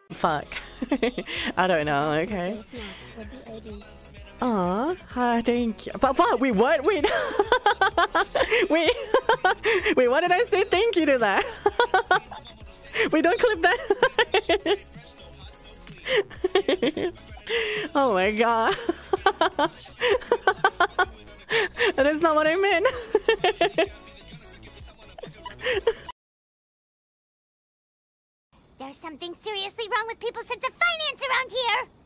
Fuck. I don't know, okay. Aw, hi, thank you. But wait, what? Wait. Wait. Wait, what did I say thank you to that? Wait, don't clip that. Oh my god. That is not what I meant. There's something seriously wrong with people's sense of finance around here!